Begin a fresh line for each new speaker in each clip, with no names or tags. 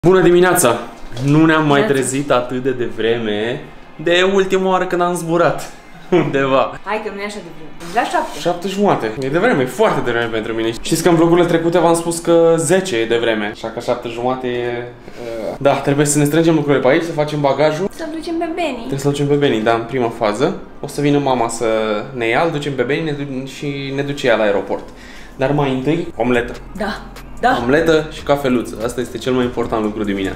Bună dimineața! Nu ne-am mai trezit atât de devreme de ultima oară când am zburat undeva.
Hai că nu e așa de vreme. La 7.
7 jumate. E devreme, e foarte devreme pentru mine. Știți că în vlogurile trecute v-am spus că 10 e devreme. Așa că 7 jumate e... Da, trebuie să ne strângem lucrurile pe aici, să facem bagajul.
Să-l ducem pe Benny.
Trebuie să-l ducem pe Benny, da, în prima fază. O să vină mama să ne ia, îl ducem pe Benny și ne duce ea la aeroport. Dar mai întâi, omletă.
Da. Da.
Omletă și cafeluță. Asta este cel mai important lucru dimineața.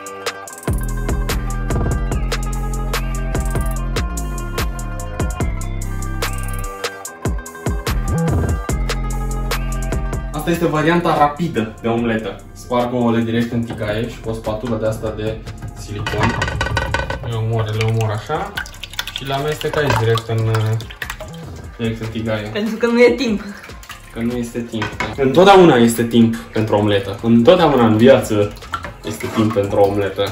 Asta este varianta rapidă de omletă. Sparg ouăle direct în tigaie și cu o spatulă de asta de silicon. Le omor așa și le amestec aici direct în tigaie.
Pentru că nu e timp.
Că nu este timp. Întotdeauna este timp pentru omletă. Întotdeauna în viață este timp pentru o omletă.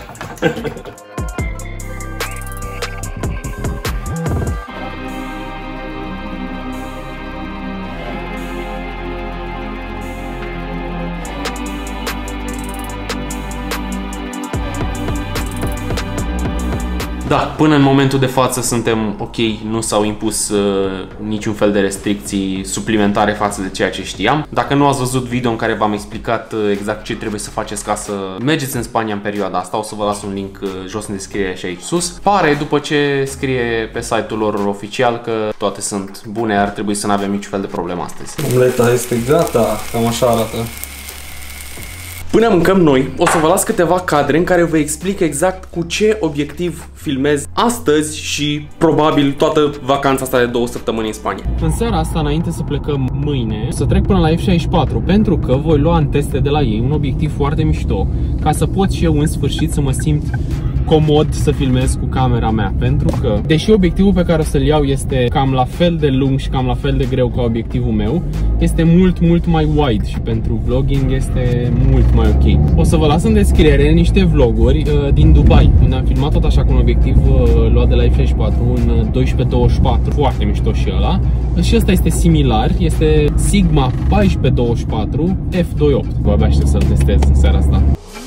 Da, până în momentul de față suntem ok, nu s-au impus niciun fel de restricții suplimentare față de ceea ce știam. Dacă nu ați văzut video în care v-am explicat exact ce trebuie să faceți ca să mergeți în Spania în perioada asta, o să vă las un link jos în descriere și aici sus. Pare, după ce scrie pe site-ul lor oficial, că toate sunt bune, ar trebui să nu avem niciun fel de problemă astăzi. Omleta este gata, cam așa arată. Până mâncăm noi, o să vă las câteva cadre în care vă explic exact cu ce obiectiv filmez astăzi și probabil toată vacanța asta de 2 săptămâni în Spania. În seara asta, înainte să plecăm mâine, să trec până la F64, pentru că voi lua în teste de la ei un obiectiv foarte mișto, ca să pot și eu în sfârșit să mă simt comod să filmez cu camera mea, pentru că, deși obiectivul pe care o să-l iau este cam la fel de lung și cam la fel de greu ca obiectivul meu, este mult mai wide și pentru vlogging este mult mai ok. O să vă las în descriere niște vloguri din Dubai, unde am filmat tot așa cu un obiectiv luat de la F64, un 12-24, foarte mișto și ăla. Și ăsta este similar, este Sigma 1424 f2.8. Vă abia aștept să-l testez în seara asta.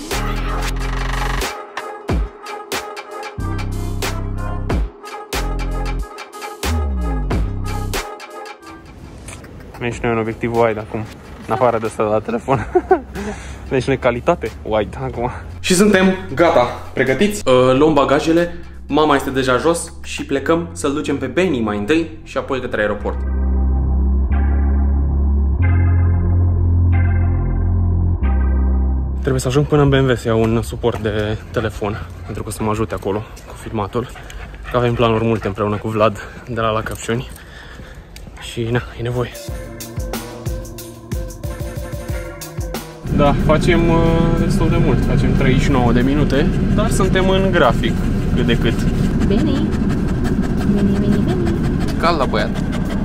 Avem și noi un obiectiv wide acum, în afară de ăsta de la telefon. Avem și noi calitate wide acum. Și suntem gata, pregătiți? Luăm bagajele, mama este deja jos și plecăm să-l ducem pe Benny mai întâi și apoi către aeroport. Trebuie să ajung până în BMW să iau un suport de telefon, pentru că să mă ajute acolo cu filmatul. Că avem planuri multe împreună cu Vlad de la Căpșuni. Și na, e nevoie. Da, facem destul de mult, facem 39 de minute, dar suntem în grafic, cât de cât.
Benny.
Cald la băiat.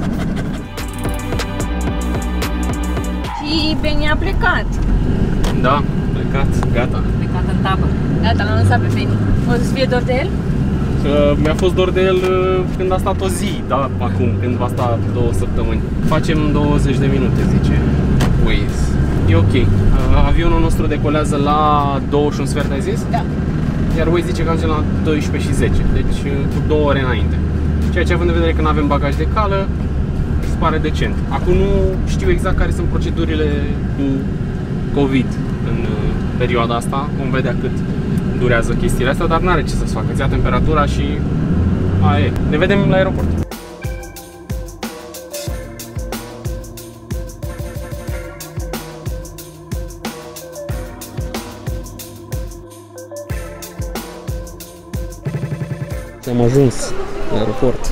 Și Benny a plecat.
Da, plecat, gata.
Plecat în tabă. Gata, l-am lăsat pe Benny. O să fie dor de el?
Mi-a fost dor de el când a stat o zi, da, acum, când va sta 2 săptămâni. Facem 20 de minute, zice Waze. E ok. Avionul nostru decolează la 21 sfert, ai zis?
Da.
Iar Waze zice că ajungem la 12 și 10, deci cu 2 ore înainte. Ceea ce, având în vedere că nu avem bagaj de cală, îți pare decent. Acum nu știu exact care sunt procedurile cu COVID în perioada asta, vom vedea cât durează chestiile astea, dar n-are ce să-ți facă, îți ia temperatura și aia e. Ne vedem la aeroport. Am ajuns la aeroport.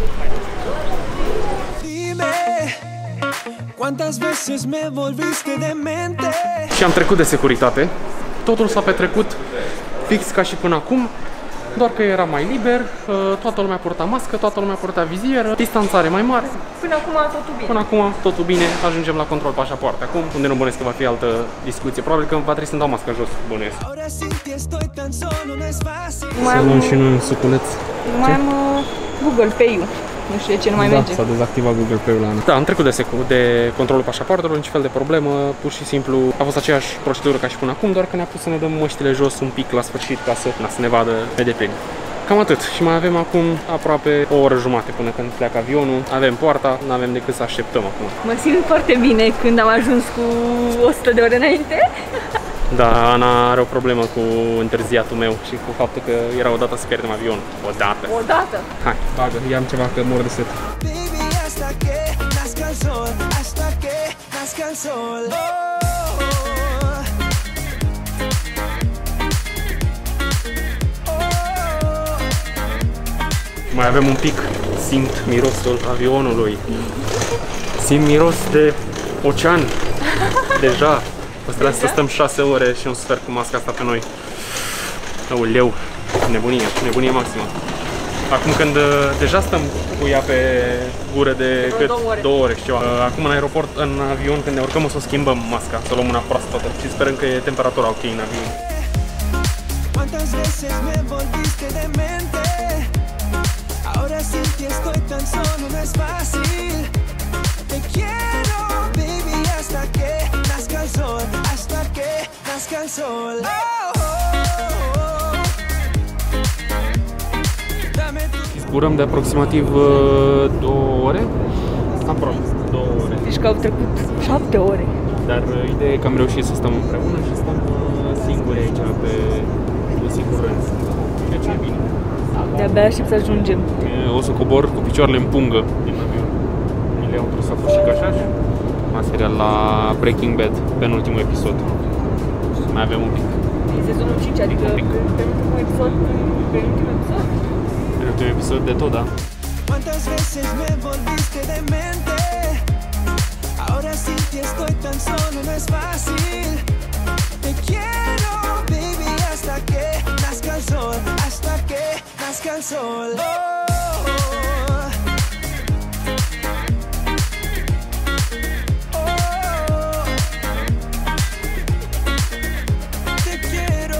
Și am trecut de securitate. Totul s-a petrecut fix ca și până acum, doar că era mai liber, toată lumea purta mască, toată lumea purta vizieră, distanțare mai mare.
Până acum totul bine.
Până acum totul bine, ajungem la control pașapoarte. Acum, unde nu bănesc că va fi altă discuție, probabil că va trebui să-mi dau masca jos, bănuiesc. Să luăm și noi un suculeț.
Mai am Google Pay-ul. Nu știu de ce nu mai merge.
S-a dezactivat Google Play-ul la Ana. Da, am trecut de controlul pașapoartelor, niciun fel de problemă, pur și simplu a fost aceeași procedură ca și până acum, doar că ne-a pus să ne dăm măștile jos un pic la sfârșit ca să ne vadă pe deplin. Cam atât. Și mai avem acum aproape o oră jumate până când pleacă avionul. Avem poarta, nu avem decât să așteptăm acum.
Mă simt foarte bine când am ajuns cu 100 de ore înainte.
Da, Ana are o problemă cu întârziatul meu și cu faptul că era odată să pierdem avionul. Odată.
Odată.
Hai, bagă, ia-mi ceva că mor de set. Mai avem un pic, simt mirosul avionului, simt miros de ocean, deja. O să stăm 6 ore și un sfert cu masca asta pe noi. Aoleu, nebunie maximă. Acum când deja stăm cu ea pe gură de cât? 2 ore și ceva. Acum în aeroport, în avion, când ne urcăm o să o schimbăm masca, să o luăm una proaspătă și sperăm că e temperatura ok în avion. Ahora sin ti estoy tan solo, no es fácil. Te quiero, baby, hasta que nazca el sol, hasta que nazca el sol. Zburăm de aproximativ 2 ore. Aproape 2 ore.
Deci că au trecut 7 ore.
Dar ideea e că am reușit să stăm împreună și stăm singuri aici pe un singur rând. Ceea ce e bine.
De-abia aștept să ajungem.
O să cobor cu picioarele în pungă din avion. Mi le-au într-o sacoșică așa și material la Breaking Bad, penultimul episod. Mai avem un pic.
Din sezonul 5, adică penultimul episod?
Penultimul episod de tot, da.
¿Cuántas veces me volviste demente? Ahora sin ti estoy tan solo, no es fácil. Te quiero, baby, hasta que nazca el sol, hasta que nazca el sol. Te quiero.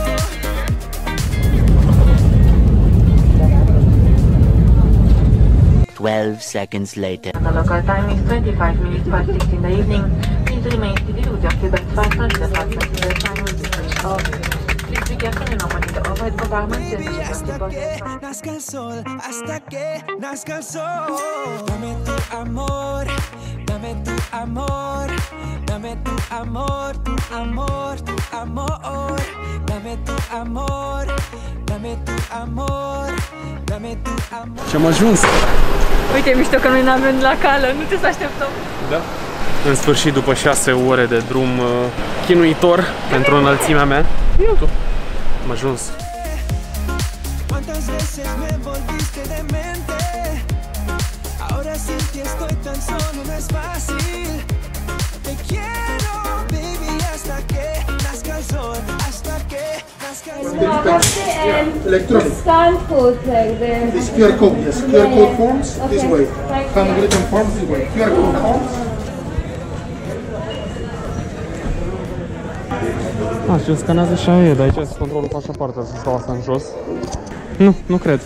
12 seconds later.
The local time is 25 minutes past 6 in the evening. Please remain seated with your seatbelt fastened. The passenger sign will be switched off. Please be careful in opening the overhead compartments and switch off the button.
Nazca el sol, hasta que nazca el sol. Dame tu amor, dame tu amor, dame tu amor, tu amor, tu amor. Dame tu amor, dame tu amor, dame tu amor.
Și am ajuns!
Uite, mișto că noi n-avem la cală, nu trebuie să așteptăm.
Da. În sfârșit, după 6 ore de drum chinuitor pentru înălțimea mea, iată, am ajuns.
Electronic. Scan code like there.
This QR code, yes. QR code forms this way. Handwritten forms this way. QR code forms.
Și îl scanează și aia, dar aici este controlul pașapoartelor, să stau asta în jos. Nu cred.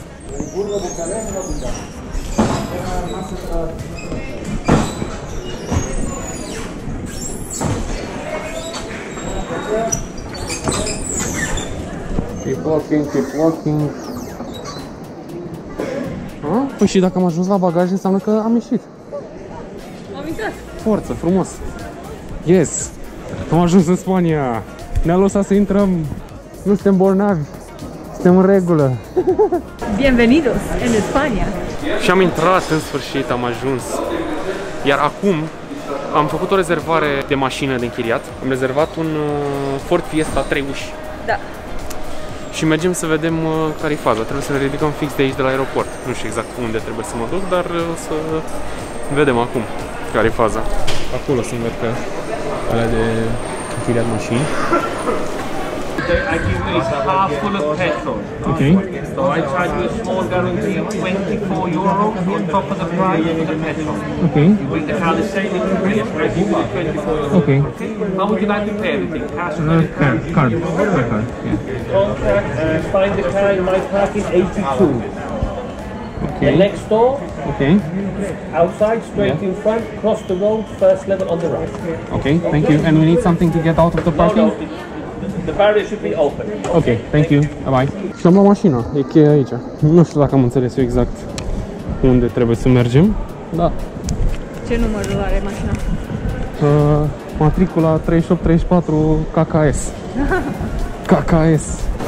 Keep walking. Păi și dacă am ajuns la bagaj, înseamnă că am ieșit.
Am intrat.
Forță, frumos. Yes! Am ajuns în Spania. Ne-a lăsat să intrăm. Nu suntem bolnavi. Suntem în regulă.
Bienvenidos en España.
Și am intrat, în sfârșit, am ajuns. Iar acum am făcut o rezervare de mașină de închiriat. Am rezervat un Ford Fiesta 3 uși.
Da.
Și mergem să vedem care e faza. Trebuie să ne ridicăm fix de aici, de la aeroport. Nu știu exact unde trebuie să mă duc, dar o să vedem acum care e faza. Acolo sunt, văd că alea de închiriat mașini.
I give you is half full of petrol.
Okay.
So I charge you a small guarantee of €24 on top of the price for the petrol.
Okay.
You bring the car the same, it will be I give you €24.
Okay.
How would you like to pay everything? Cash or credit card?
Card.
Contract, find the car in my parking 82.
Okay.
And next door,
Okay.
Outside, straight in front, cross the road, first level on the right.
Okay, thank you. And we need something to get out of the parking?
No, the barrier should be open.
Ok, thank you. Bye-bye. Și am luat mașina, e cheia aici. Nu știu dacă am înțeles eu exact unde trebuie să mergem. Da.
Ce numărul are mașina?
Matricula 3834 KKS. KKS.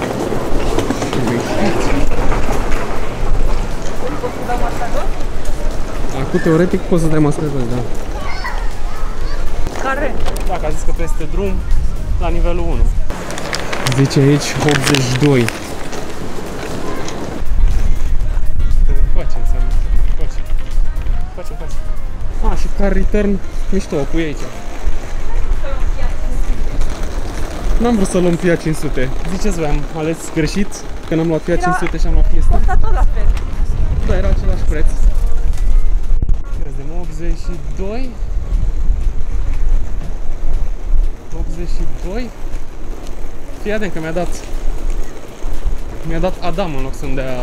Acum teoretic poți să dai masajaj, da.
Care?
Dacă a zis că peste drum, la nivelul 1. Zice aici 82. Face înseamnă. Face. Ah, și car return mișto, o pui aici. N-am vrut să luăm Fiat 500. Ziceți voi, am ales greșit că n-am luat Fiat 500 și am luat Fiesta.
Costă tot la fel.
Da, era același preț. Crezem 82. 82. Fii atent că mi-a dat Adam în loc să-mi dea...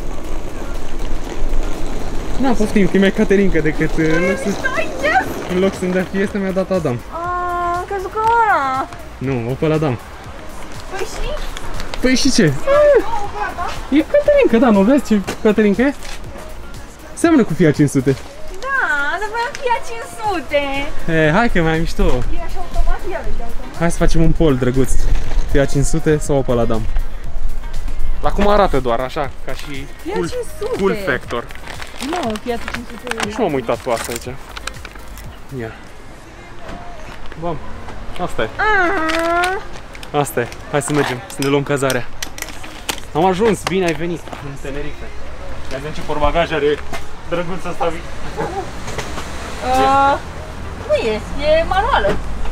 N-am poftim, că e mai Caterinca decât în loc să-mi dea Fiesta, mi-a dat Adam.
Am crezut că ăla.
Nu, Opel Adam.
Păi și?
Păi și ce? E Caterinca, da, nu vezi ce Caterinca e? Seamănă cu Fiat 500.
Da, dar voiam Fiat 500.
E, hai că e mai mișto.
E așa automat, ia vezi de automat.
Hai să facem un poll drăguț. Fiat 500 sau Opel Adam? La cum arată doar, așa, ca și cool factor.
Nu, Fiat 500.
Nici nu am uitat pe asta aici. Ia. Bam, asta e. Asta e. Hai să mergem, să ne luăm cazarea. Am ajuns, bine ai venit în Tenerife. Ia vedem ce portbagaj are drăguț ăsta.
Nu e, e manuală.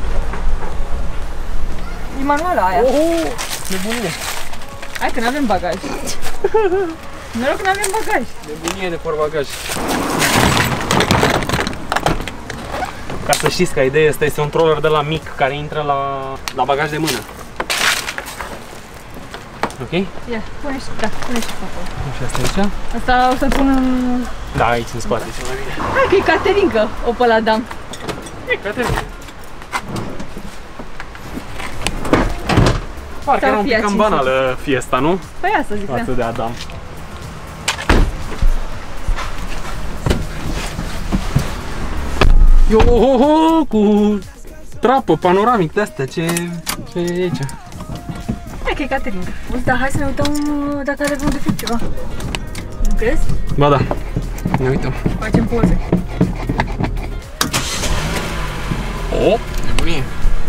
E manuală aia.
Nebunie.
Hai că n-avem bagaj. Noroc că n-avem bagaj.
Nebunie de portbagaj. Ca să știți, ca idee, ăsta este un troller de la mic care intră la bagaj de mână. Ok?
Ia, pune și, da, pune și acolo.
Și asta aici?
Asta o să pun în...
Da, aici în spate, cel mai bine.
Hai că e Caterinca, Opel Adam.
E Caterinca. Parcă era un pic cam banală Fiesta, nu?
Păi asta zic,
față de Adam. Yo-ho-ho, cu trapă panoramic de astea, ce e aici?
Hai că e Caterinca. Da, hai să ne uităm dacă are vreun defect ceva. Nu crezi?
Ba da, ne uităm.
Facem poze.
O, nebunie.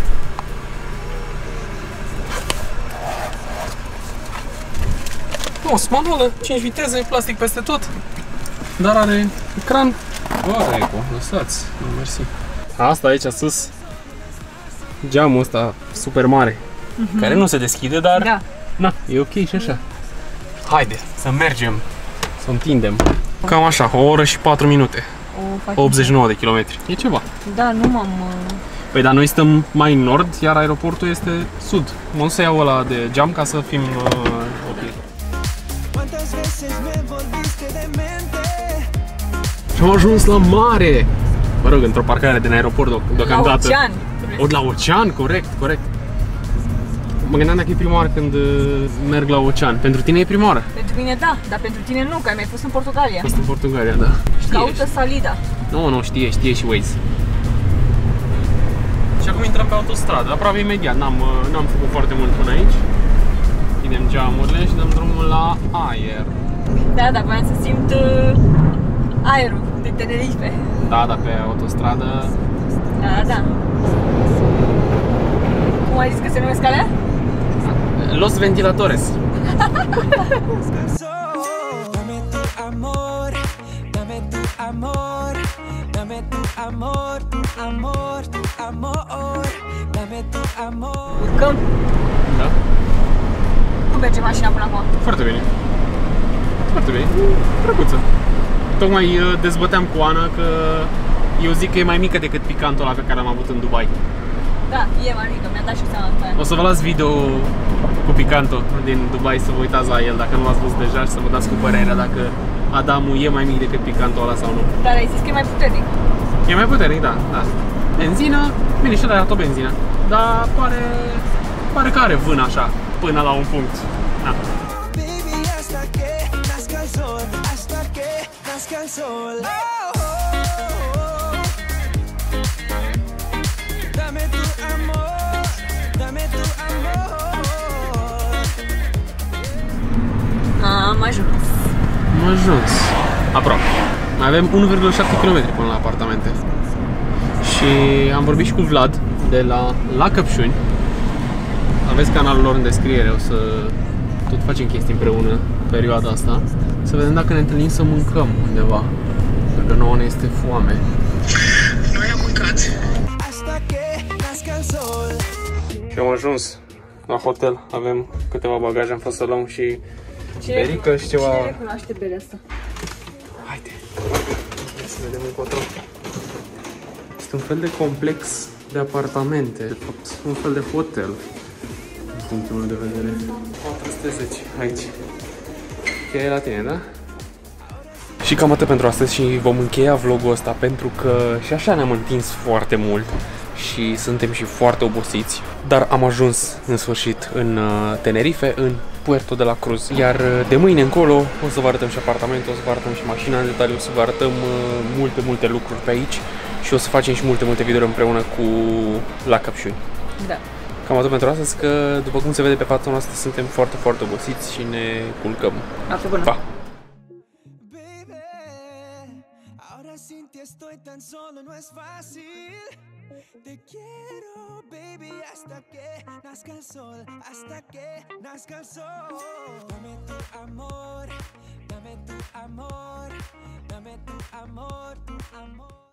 O, manuală, 5 viteze, plastic peste tot. Dar are ecran. Oare, eco, lăsați, mersi. Asta aici sus, geamul ăsta super mare, care nu se deschide, dar
da.
Na, e ok și așa. Haide, să mergem, să întindem. Cam așa, o oră și 4 minute. 89 de kilometri. E ceva.
Da, nu m-am...
Păi, dar noi stăm mai în nord, iar aeroportul este sud. Mă să iau ăla de geam ca să fim ok. Și am ajuns la mare! Mă rog, într-o parcare din aeroport deocamdată.
La ocean!
La ocean, corect. Mă gândeam dacă e prima oară când merg la ocean. Pentru tine e prima oară?
Pentru mine da, dar pentru tine nu, că ai mai fost în Portugalia.
Am fost în Portugalia, da.
Caută Salida.
Nu, știe și Waze. Și acum intrăm pe autostradă, aproape imediat. N-am făcut foarte mult până aici. Chidem geamurile și dăm drumul la aer.
Da, voiam să simt aerul de Tenerife.
Da, pe autostradă.
Da. Cum ai zis că se numesc alea?
Los Ventiladores.
Dame tu amor, dame tu amor, dame tu amor, tu amor, tu amor, dame tu amor.
Urcăm?
Da.
Cum merge mașina până acum?
Foarte bine. Drăguță. Tocmai dezbăteam cu Ana că eu zic că e mai mică decât picantul ăla pe care l-am avut în Dubai.
Da, e mai mică, mi-a dat și seama după aia.
O să vă las video cu picantul din Dubai să vă uitați la el dacă nu l-ați văzut deja și să vă dați cu părerea dacă Adamul e mai mic decât picantul ăla sau nu.
Dar ai zis că e mai puternic.
E mai puternic, da, da. Benzină, bine, și de-aia tot benzină. Dar pare că are vân așa, până la un punct. Da.
Baby, hasta que nazca el sol, hasta que nazca el sol. Dame tu amor, dame tu amor.
Am ajuns.
Am ajuns. Aproape. Mai avem 1,7 km până la apartamente. Și am vorbit și cu Vlad de la Căpșuni. Aveți canalul lor în descriere, o să tot facem chestii împreună perioada asta. Să vedem dacă ne întâlnim să mâncăm undeva. Pentru că nouă ne este foame. Noi am mâncat. Și am ajuns la hotel. Avem câteva bagaje, am fost să luăm și berică și ceva...
Cine recunoaște berea asta?
Haide, să vedem încotro. Este un fel de complex de apartamente, de fapt, un fel de hotel, din punctul meu de vedere. 410 aici. Cheia e la tine, da? Și cam atât pentru astăzi și vom încheia vlogul ăsta pentru că și așa ne-am întins foarte mult și suntem și foarte obosiți, dar am ajuns în sfârșit în Tenerife, în Puerto de la Cruz. Iar de mâine încolo o să vă arătăm și apartamentul, o să vă arătăm și mașina în detaliu, o să vă arătăm multe lucruri pe aici și o să facem și multe videouri împreună cu la Căpșuni.
Da.
Cam atât pentru astăzi, că după cum se vede pe fața noastră suntem foarte obosiți și ne culcăm.
Noapte bună!
Pa!
Ahora sin ti estoy tan solo, no es fácil. Te quiero, baby, hasta que nazca el sol, hasta que nazca el sol. Dame tu amor, dame tu amor, dame tu amor, tu amor.